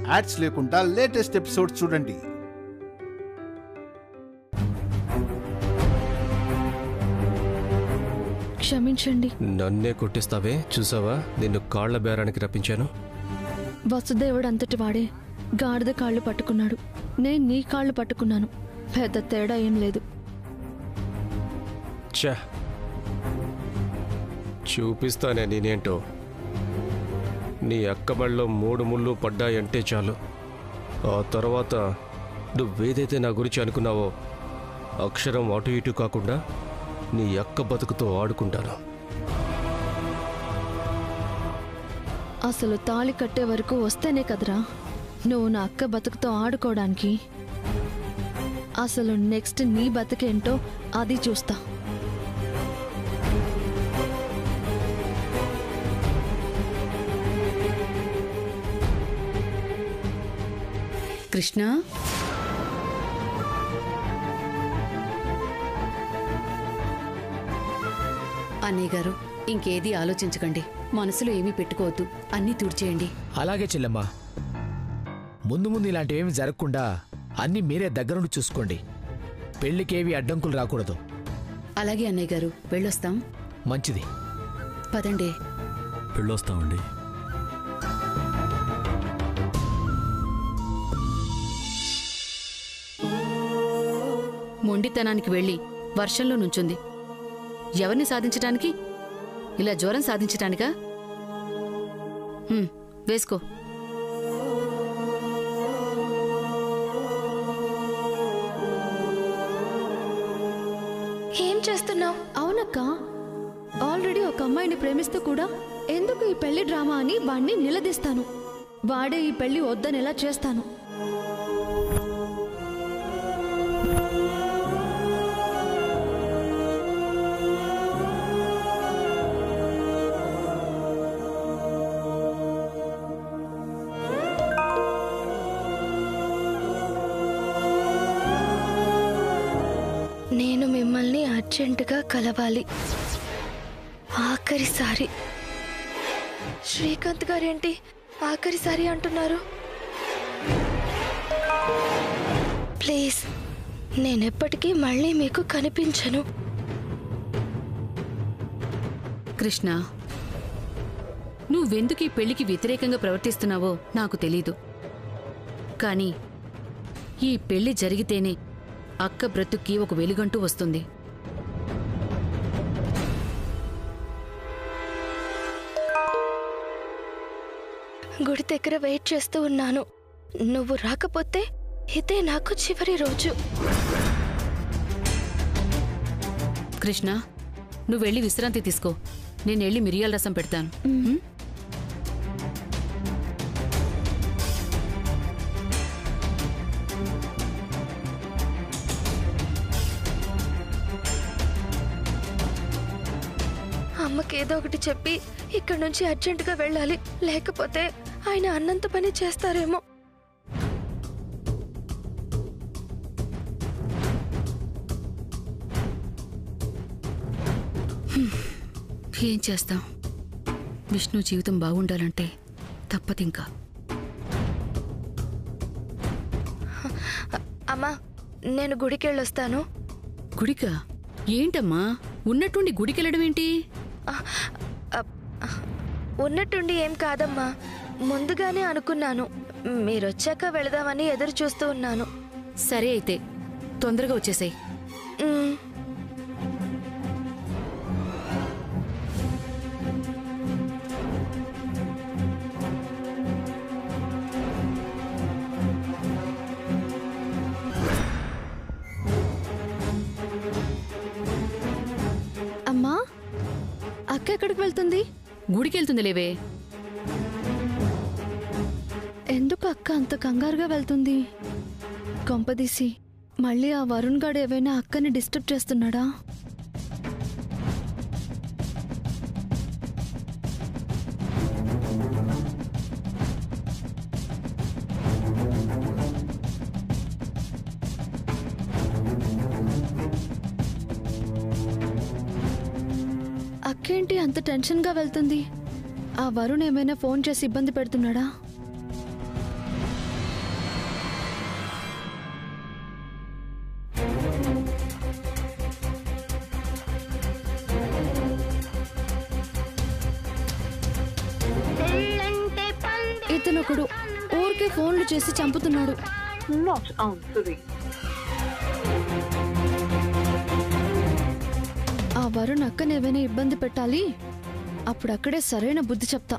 Ads లేకుండా latest episodes చూడండి. క్షమించండి. నన్నే కొట్టిస్తావే? చూసావా, నిన్ను కాళ్ల బేరానికి రప్పించాను. వసుదేవుడు అంతటి వాడే గాడిద కాళ్ళు పట్టుకున్నాడు, నేను నీ కాళ్ళు పట్టుకున్నాను. పెద్ద తేడా ఏం లేదు. ఛా, చూపిస్తానే నేనేంటో. నీ అక్కబళ్ళలో 3 ముళ్ళు పడ్డాయంటే చాలు. ఆ తర్వాత నువ్వేదైతే నా గురించి అనుకున్నావో అక్షరం అటు ఇటు కాకుండా నీ అక్క బతుకుతో ఆడుకుంటాను. అసలు తాళి కట్టే వరకు వస్తేనే కదరా నువ్వు నా అక్క బతుకుతో ఆడుకోవడానికి. అసలు నెక్స్ట్ నీ బతుకేంటో అది చూస్తా. కృష్ణ, అన్నయ్య గారు, ఇంకేది ఆలోచించకండి, మనసులో ఏమీ పెట్టుకోవద్దు, అన్నీ తుడిచేయండి. అలాగే చెల్లెమ్మా, ముందు ముందు ఇలాంటివేమి జరగకుండా అన్నీ మీరే దగ్గరుండి చూసుకోండి. పెళ్లికేవి అడ్డంకులు రాకూడదు. అలాగే అన్నయ్య గారు, వెళ్ళొస్తాం. మంచిది, పదండి. వెళ్ళొస్తామండి. మొండితనానికి వెళ్ళి వర్షంలో నుంచుంది. ఎవరిని సాధించటానికి? ఇలా జ్వరం సాధించటానికా? వేసుకో. ఏం చేస్తున్నావు? అవునక్క, ఆల్రెడీ ఒక అమ్మాయిని ప్రేమిస్తూ కూడా ఎందుకు ఈ పెళ్లి డ్రామా అని వాణ్ణి నిలదీస్తాను. వాడే ఈ పెళ్లి వద్దనేలా చేస్తాను. నేను మిమ్మల్ని అర్జెంటుగా కలవాలి, ఆఖరిసారి. శ్రీకాంత్ గారేంటి ఆఖరిసారి అంటున్నారు? ప్లీజ్, నేనెప్పటికీ మళ్ళీ మీకు కనిపించను. కృష్ణ, నువ్వెందుకు ఈ పెళ్లికి వ్యతిరేకంగా ప్రవర్తిస్తున్నావో నాకు తెలీదు. కానీ ఈ పెళ్లి జరిగితేనే అక్క బ్రతుక్కి ఒక వెలుగంటూ వస్తుంది. గుడి దగ్గర వెయిట్ చేస్తూ ఉన్నాను. నువ్వు రాకపోతే ఇదే నాకు చివరి రోజు. కృష్ణ, నువ్వెళ్ళి విశ్రాంతి తీసుకో. నేనెళ్ళి మిరియాల రసం పెడతాను. అమ్మకేదో ఒకటి చెప్పి ఇక్కడి నుంచి అర్జెంటుగా వెళ్ళాలి, లేకపోతే ఆయన అన్నంత పని చేస్తారేమో. ఏం చేస్తాం? విష్ణు జీవితం బాగుండాలంటే తప్పదింకా. అమ్మా, నేను గుడికెళ్ళొస్తాను. గుడికా? ఏంటమ్మా, ఉన్నట్టుండి గుడికెళ్ళడం ఏంటి? ఉన్నట్టుండి ఏం కాదమ్మా, ముందుగానే అనుకున్నాను. మీరొచ్చాక వెళదామని ఎదురు చూస్తూ ఉన్నాను. సరే అయితే తొందరగా వచ్చేసాయి. అమ్మా, అక్క ఎక్కడికి వెళ్తుంది? గుడికెళ్తుంది లేవే. ఎందుకు అక్క అంత కంగారుగా వెళ్తుంది? కొంపదీసి మళ్ళీ ఆ వరుణ్ గాడు ఏవైనా అక్కని డిస్టర్బ్ చేస్తున్నాడా? అక్కేంటి అంత టెన్షన్గా వెళ్తుంది? ఆ వరుణ్ ఏమైనా ఫోన్ చేసి ఇబ్బంది పెడుతున్నాడా? ఒకడు ఊరికే ఫోన్లు చేసి చంపుతున్నాడు. Not answering. ఆ వరుణ్ అక్కనేమైనా ఇబ్బంది పెట్టాలి, అప్పుడక్కడే సరైన బుద్ధి చెప్తా.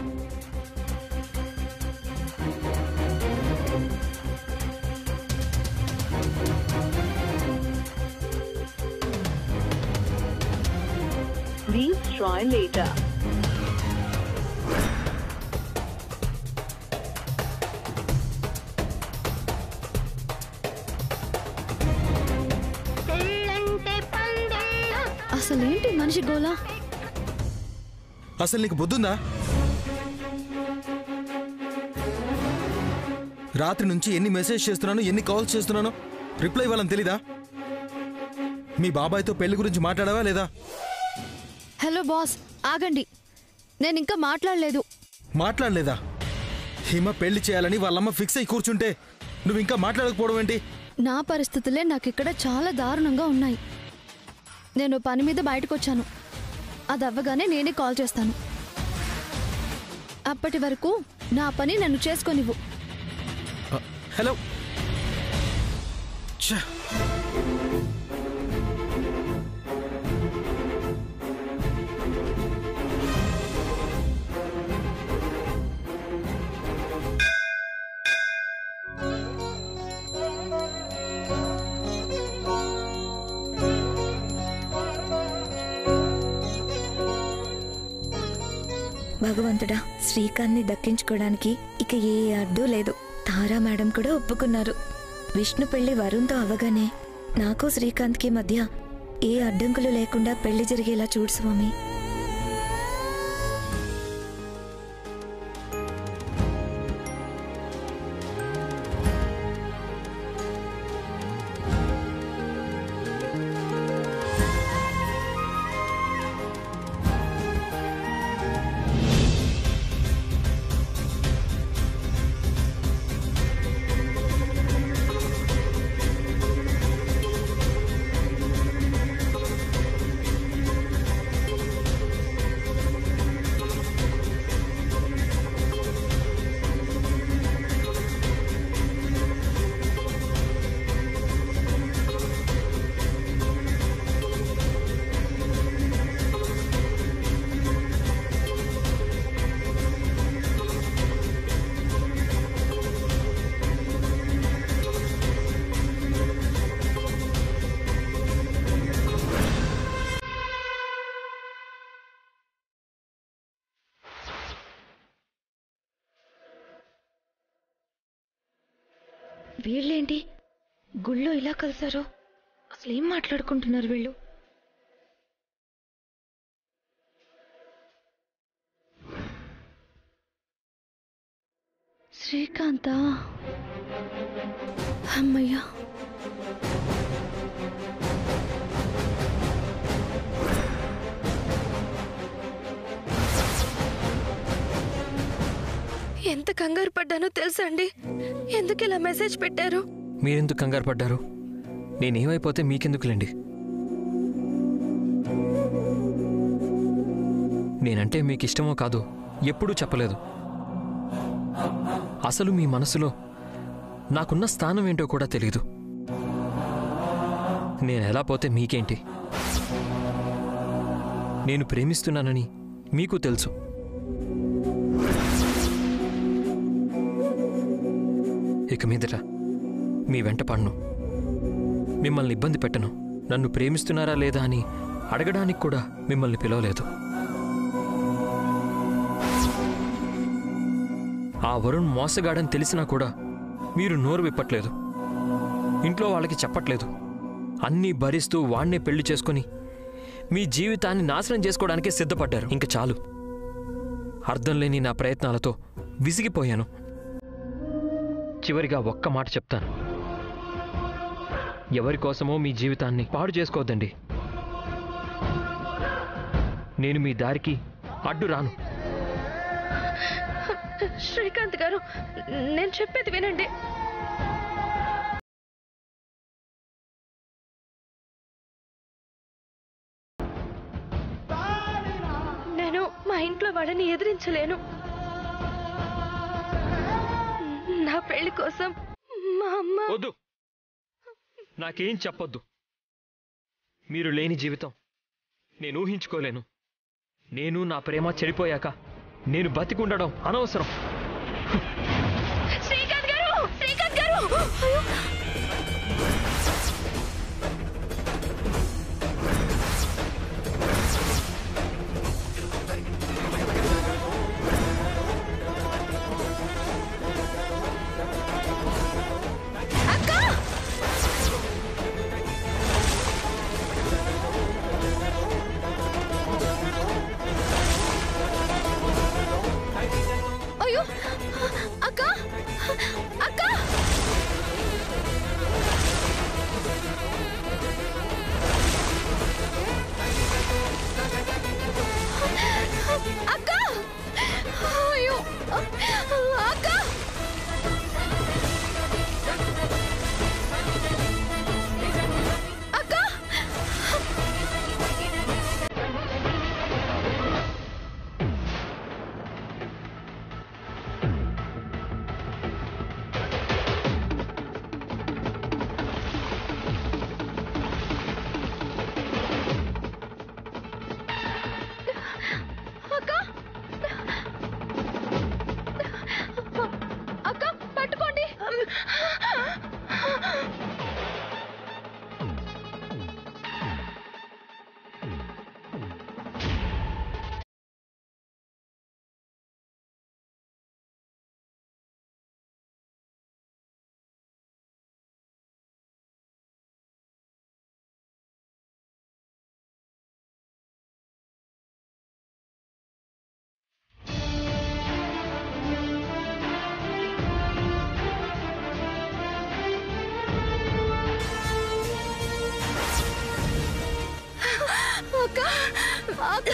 Please try later. అసలేంటి మనిషి గోలా? అసలు నీకు బుద్ధుందా? రాత్రి నుంచి ఎన్ని మెసేజ్ చేస్తున్నాను, ఎన్ని కాల్స్ చేస్తున్నాను, రిప్లై ఇవ్వాలని తెలీదా? మీ బాబాయ్తో పెళ్లి గురించి మాట్లాడావా లేదా? హలో బాస్, ఆగండి, నేను ఇంకా మాట్లాడలేదు. మాట్లాడలేదా? హిమ పెళ్లి చేయాలని వాళ్ళమ్మ ఫిక్స్ అయి కూర్చుంటే నువ్వు ఇంకా మాట్లాడకపోవడం ఏంటి? నా పరిస్థితులే నాకిక్కడ చాలా దారుణంగా ఉన్నాయి. నేను పని మీద బయటకు వచ్చాను. అది అవ్వగానే నేనే కాల్ చేస్తాను. అప్పటి వరకు నా పని నన్ను చేసుకోనివ్వు. హలో. భగవంతుడా, శ్రీకాంత్ని దక్కించుకోవడానికి ఇక ఏ అడ్డు లేదు. తారా మేడం కూడా ఒప్పుకున్నారు. విష్ణు పెళ్లి వరుణ్తో అవగానే నాకు శ్రీకాంత్కి మధ్య ఏ అడ్డంకులు లేకుండా పెళ్లి జరిగేలా చూడు స్వామి. వీళ్ళేంటి గుళ్ళో ఇలా కలిసారో? అసలు ఏం మాట్లాడుకుంటున్నారు వీళ్ళు? శ్రీకాంత, అమ్మయ్యా. ఎంత కంగారు పడ్డానో తెలుసా అండి? ఎందుకు ఇలా మెసేజ్ పెట్టారు? మీరెందుకు కంగారు పడ్డారు? నేనేమైపోతే మీకెందుకులేండి. నేనంటే మీకు ఇష్టమో కాదో ఎప్పుడూ చెప్పలేదు. అసలు మీ మనసులో నాకున్న స్థానం ఏంటో కూడా తెలీదు. నేను ఎలా పోతే మీకేంటి? నేను ప్రేమిస్తున్నానని మీకు తెలుసు. ఇక మీదట మీ వెంట పడను, మిమ్మల్ని ఇబ్బంది పెట్టను. నన్ను ప్రేమిస్తున్నారా లేదా అని అడగడానికి కూడా మిమ్మల్ని పిలవలేదు. ఆ వరుణ్ మోసగాడని తెలిసినా కూడా మీరు నోరు విప్పట్లేదు, ఇంట్లో వాళ్ళకి చెప్పట్లేదు. అన్నీ భరిస్తూ వాణ్ణే పెళ్లి చేసుకుని మీ జీవితాన్ని నాశనం చేసుకోవడానికే సిద్ధపడ్డారు. ఇంక చాలు. అర్థం లేని నా ప్రయత్నాలతో విసిగిపోయాను. చివరిగా ఒక్క మాట చెప్తాను, ఎవరి కోసమో మీ జీవితాన్ని పాడు చేసుకోవద్దండి. నేను మీ దారికి అడ్డు రాను. శ్రీకాంత్ గారు, నేను చెప్పేది వినండి. నేను మా ఇంట్లో వాళ్ళని ఎదిరించలేను. పెళ్లి కోసం మా అమ్మ. వద్దు, నాకేం చెప్పొద్దు. మీరు లేని జీవితం నేను ఊహించుకోలేను. నేను నా ప్రేమ చెడిపోయాక నేను బతికుండడం అనవసరం. శ్రీకాంత్ గారు, శ్రీకాంత్ గారు! అయ్యో! అక్క, అక్క! అక్క! అయ్యో! అక్క! అక్క! అక్క, పట్టుకోండి. అక్క, అక్క!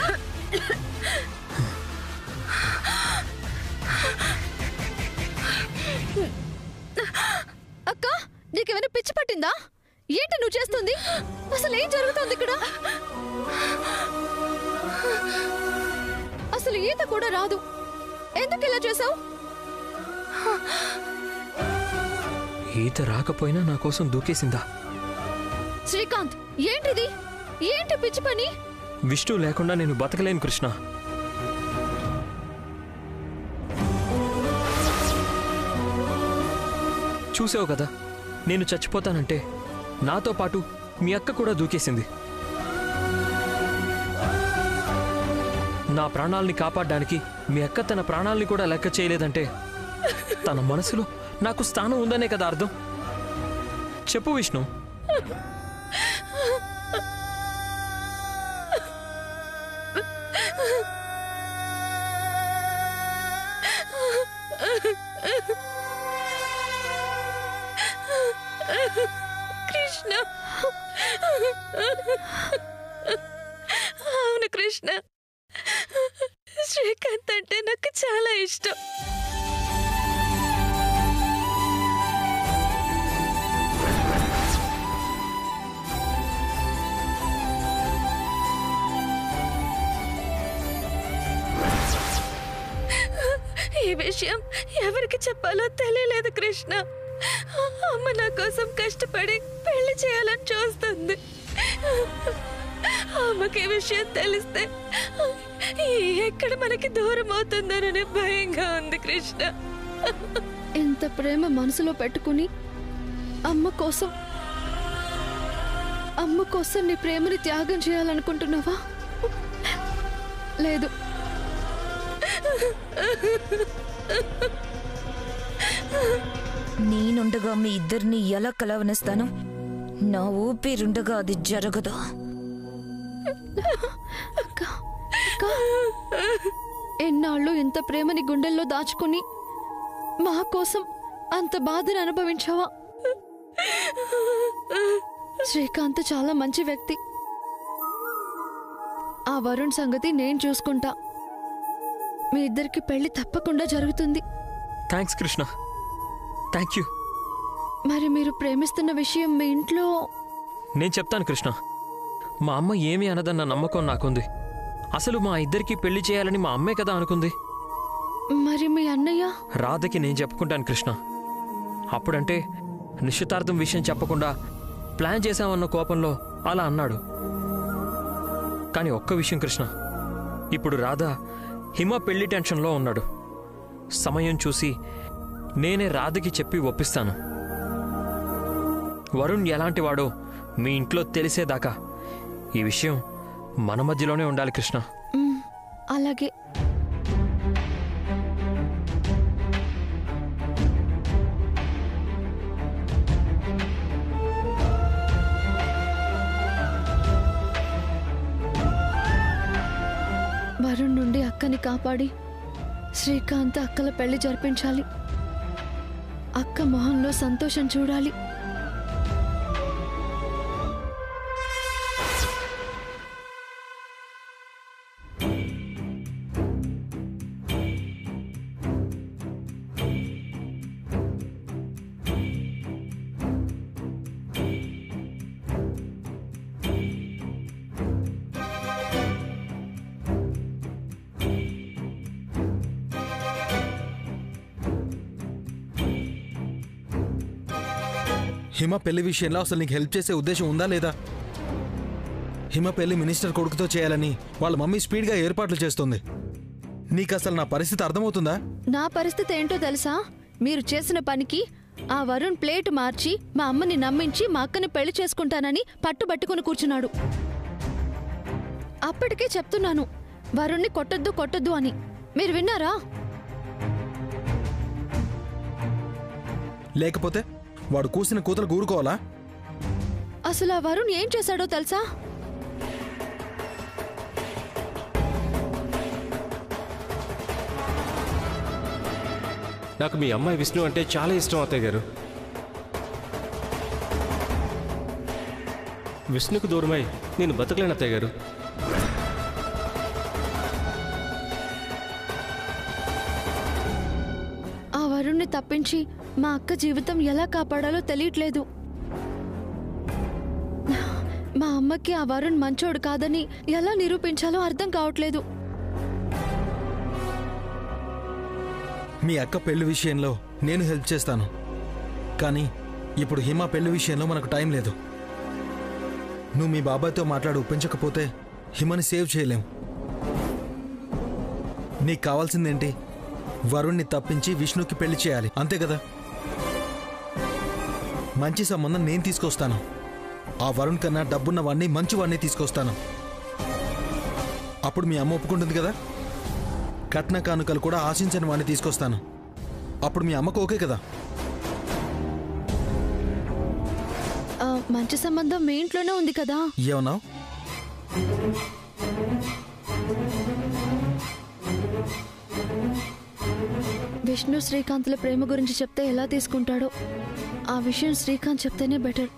అక్క, నీకేమైనా పిచ్చి పట్టిందా? ఏంటి నువ్వు చేస్తుంది? అసలు ఏం జరుగుతుంది ఇక్కడ? అసలు ఈత కూడా రాదు. ఎందుకు ఇలా చేసావు? ఈత రాకపోయినా నా కోసం దూకేసిందా? శ్రీకాంత్, ఏంటిది? ఏంటి పిచ్చి పని? విష్ణు లేకుండా నేను బతకలేను కృష్ణ. చూసావు కదా, నేను చచ్చిపోతానంటే నాతో పాటు మీ అక్క కూడా దూకేసింది. నా ప్రాణాల్ని కాపాడడానికి మీ అక్క తన ప్రాణాల్ని కూడా లెక్క చేయలేదంటే తన మనసులో నాకు స్థానం ఉందనే కదా అర్థం. చెప్పు విష్ణు. కృష్ణ, అవును కృష్ణ, శ్రీకాంత్ అంటే నాకు చాలా ఇష్టం. ఈ విషయం ఎవరికి చెప్పాలో తెలియలేదు కృష్ణ. అమ్మ నా కోసం కష్టపడి పెళ్లి చేయాలని చూస్తుంది. అమ్మకి ఈ విషయం తెలిస్తే ఎక్కడ మనకి దూరం అవుతుందోనని భయంగా ఉంది కృష్ణ. ఇంత ప్రేమ మనసులో పెట్టుకుని అమ్మ కోసం నీ ప్రేమని త్యాగం చేయాలనుకుంటున్నావా? లేదు. నేనుండగా మీ ఇద్దరిని ఎలా కలవనిస్తాను? నా ఊపిరుండగా అది జరగదు. ఎన్నాళ్ళు ఇంత ప్రేమని గుండెల్లో దాచుకుని మా కోసం అంత బాధను అనుభవించావా? శ్రీకాంత్ చాలా మంచి వ్యక్తి. ఆ వరుణ్ సంగతి నేను చూసుకుంటా. మీ ఇద్దరికి పెళ్లి తప్పకుండా జరుగుతుంది. Thanks Krishna, thank you. మరి మీరు ప్రేమిస్తున్న విషయం మీ ఇంట్లో? నేను చెప్తాను కృష్ణ. మా అమ్మ ఏమీ అనదన్న నమ్మకం నాకుంది. అసలు మా ఇద్దరికి పెళ్లి చేయాలని మా అమ్మే కదా అనుకుంది. మరి మీ అన్నయ్య? రాధకి నేను చెప్పుకుంటాను కృష్ణ. అప్పుడంటే నిశ్చితార్థం విషయం చెప్పకుండా ప్లాన్ చేశామన్న కోపంలో అలా అన్నాడు. కానీ ఒక్క విషయం కృష్ణ, ఇప్పుడు రాధా హిమ పెళ్లి టెన్షన్లో ఉన్నాడు. సమయం చూసి నేనే రాధకి చెప్పి ఒప్పిస్తాను. వరుణ్ ఎలాంటి వాడో మీ ఇంట్లో తెలిసేదాకా ఈ విషయం మన మధ్యలోనే ఉండాలి కృష్ణ. అలాగే. వరుణ్ నుండి అక్కని కాపాడి శ్రీకాంత్ అక్కల పెళ్లి జరిపించాలి. అక్క మొహంలో సంతోషం చూడాలి. హిమ పెళ్లి విషయంలో అసలు నీకు హెల్ప్ చేసే ఉద్దేశం ఉందా లేదా? హిమ పెళ్లి మినిస్టర్ కొడుకుతో చేయాలని వాళ్ళ మమ్మీ స్పీడ్గా ఏర్పాట్లు చేస్తుంది. నీకు అసలు నా పరిస్థితి అర్థమవుతుందా? నా పరిస్థితి ఏంటో తెలుసా? మీరు చేసిన పనికి ఆ వరుణ్ ప్లేట్ మార్చి మా అమ్మని నమ్మించి మా అక్కని పెళ్లి చేసుకుంటానని పట్టుబట్టుకుని కూర్చున్నాడు. అప్పటికే చెప్తున్నాను వరుణ్ణి కొట్టొద్దు అని. మీరు విన్నారా? లేకపోతే వాడు కూసిన కూతలు కూరుకోవాలా? అసలు ఆ వరుణ్ ఏం చేశాడో తెలుసా? నాకు మీ అమ్మాయి విష్ణు అంటే చాలా ఇష్టం అత్తయ్య గారు. విష్ణుకు దూరమై నేను బతకలేను అత్తయ్య గారు. ఆ వరుణ్ణి తప్పించి మా అక్క జీవితం ఎలా కాపాడాలో తెలియట్లేదు. మా అమ్మకి ఆ వరుణ్ మంచోడు కాదని ఎలా నిరూపించాలో అర్థం కావట్లేదు. మీ అక్క పెళ్లి విషయంలో నేను హెల్ప్ చేస్తాను, కానీ ఇప్పుడు హిమ పెళ్లి విషయంలో మనకు టైం లేదు. నువ్వు మీ బాబాయ్తో మాట్లాడి ఒప్పించకపోతే హిమని సేవ్ చేయలేం. నీకు కావాల్సిందేంటి? వరుణ్ణి తప్పించి విష్ణుకి పెళ్లి చేయాలి, అంతే కదా? మంచి సంబంధం నేను తీసుకొస్తాను. ఆ వరుణ్ కన్నా డబ్బున్న వాడిని మంచి వాడిని తీసుకొస్తాను. అప్పుడు మీ అమ్మ ఒప్పుకుంటుంది కదా? కట్న కానుకలు కూడా ఆశించని వాడిని తీసుకొస్తాను. అప్పుడు మీ అమ్మకు ఓకే కదా? మంచి సంబంధం మీ ఇంట్లోనే ఉంది కదా? ఏమన్నావు? విష్ణు శ్రీకాంత్ల ప్రేమ గురించి చెప్తే ఎలా తీసుకుంటాడో ఆ విషయం శ్రీకాంత్ చెప్తేనే బెటర్.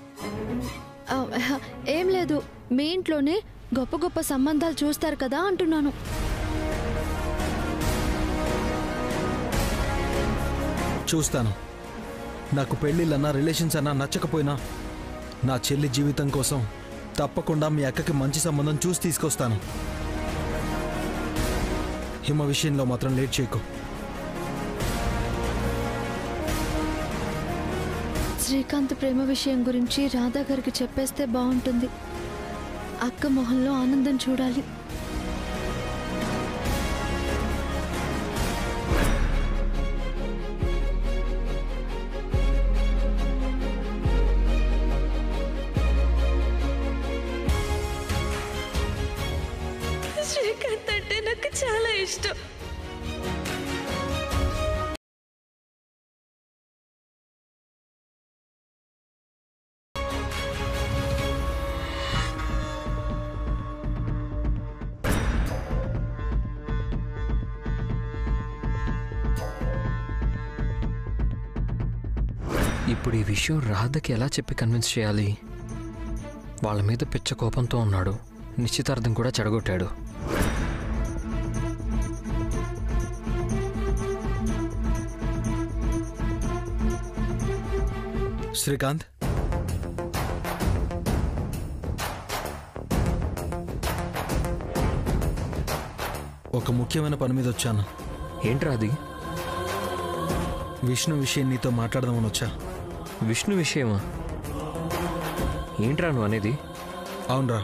ఏం లేదు, మీ ఇంట్లోనే గొప్ప గొప్ప సంబంధాలు చూస్తారు కదా అంటున్నాను. చూస్తాను. నాకు పెళ్ళిళ్ళన్నా రిలేషన్స్ అన్నా నచ్చకపోయినా నా చెల్లి జీవితం కోసం తప్పకుండా మీ అక్కకి మంచి సంబంధం చూసి తీసుకొస్తాను. హిమ విషయంలో మాత్రం లేట్ చేయకు. శ్రీకాంత్ ప్రేమ విషయం గురించి రాధా గారికి చెప్పేస్తే బాగుంటుంది. అక్క మొహంలో ఆనందం చూడాలి. శ్రీకాంత్ అంటే నాకు చాలా ఇష్టం. ఇప్పుడు ఈ విషయం రాధకి ఎలా చెప్పి కన్విన్స్ చేయాలి? వాళ్ళ మీద పిచ్చ కోపంతో ఉన్నాడు, నిశ్చితార్థం కూడా చెడగొట్టాడు. శ్రీకాంత్, ఒక ముఖ్యమైన పని మీద వచ్చాను. ఏంట్రా అది? విష్ణు విషయం నీతో మాట్లాడదామని వచ్చా. విష్ణు విషయమా? ఏంట్రా నువ్వు అనేది? అవునరా,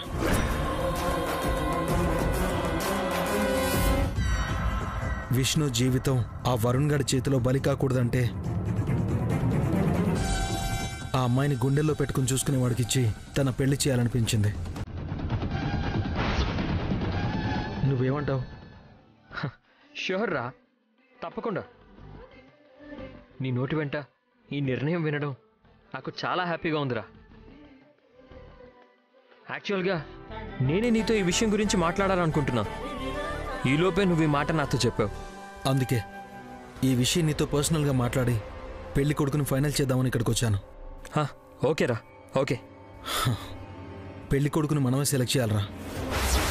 విష్ణు జీవితం ఆ వరుణ్ గడి చేతిలో బలి కాకూడదంటే ఆ అమ్మాయిని గుండెల్లో పెట్టుకుని చూసుకునే వాడికిచ్చి తన పెళ్లి చేయాలనిపించింది. నువ్వేమంటావు? ష్యూర్ రా, తప్పకుండా. నీ నోటి వెంట ఈ నిర్ణయం వినడం నాకు చాలా హ్యాపీగా ఉందిరా. యాక్చువల్గా నేనే నీతో ఈ విషయం గురించి మాట్లాడాలనుకుంటున్నా. ఈలోపే నువ్వు ఈ మాట నాతో చెప్పావు. అందుకే ఈ విషయం నీతో పర్సనల్గా మాట్లాడి పెళ్లి కొడుకుని ఫైనల్ చేద్దామని ఇక్కడికి వచ్చాను. ఓకేరా, ఓకే. పెళ్లి కొడుకుని మనమే సెలెక్ట్ చేయాలరా.